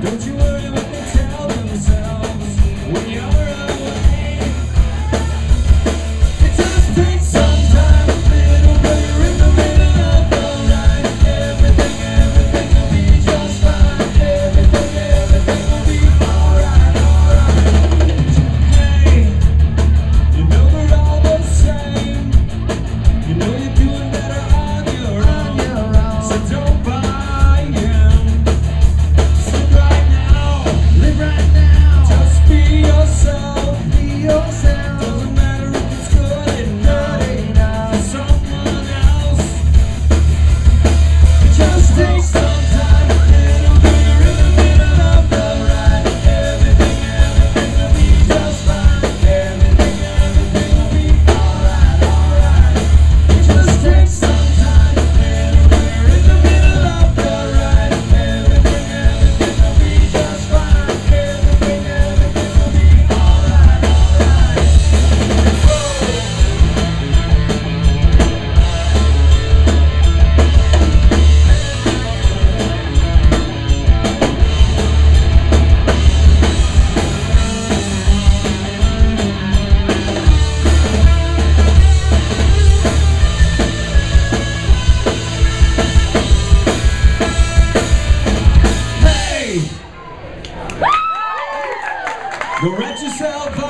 Don't you worry what they tell themselves when you're away. It just takes some time, a little bit, you're in the middle of the night. Everything will be just fine. Everything will be alright, alright. Hey, you know we're all the same. You know you're doing better on your own. So don't buy in. Sit right now, live right now. Just be yourself, be yourself. Doesn't matter if it's good enough for someone else. It just takes some time, a little bit, you're in the middle of the ride. Everything will be just fine. Everything will be alright, alright. It just takes some time, a little bit, you're in the middle of the ride. Everything will be just fine. Everything will be alright, alright. Hey! Go write yourself